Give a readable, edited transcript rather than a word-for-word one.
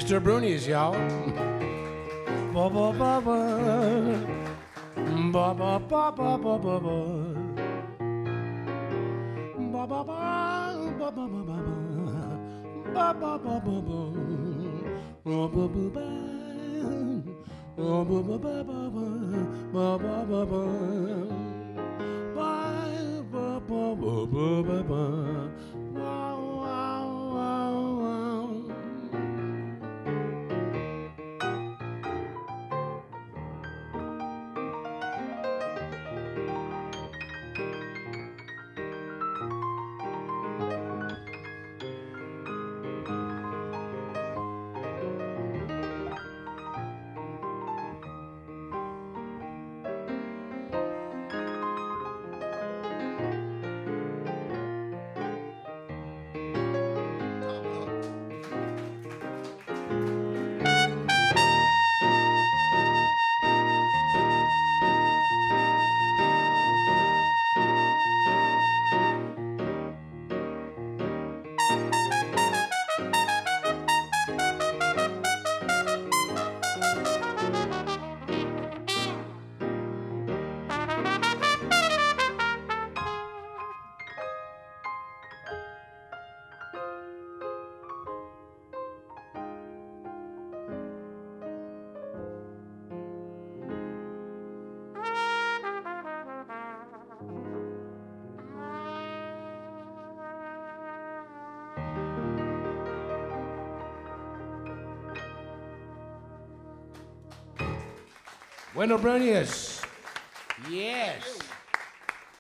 Mr. Brunies, y'all. Ba ba ba ba. Ba ba ba ba ba ba ba. Ba ba ba ba ba ba ba ba. Ba ba ba ba ba. Ba ba ba ba. Ba ba ba ba ba ba. Ba ba ba ba. Ba ba ba ba ba ba. Wow wow wow wow. Bueno, Brunies. Yes.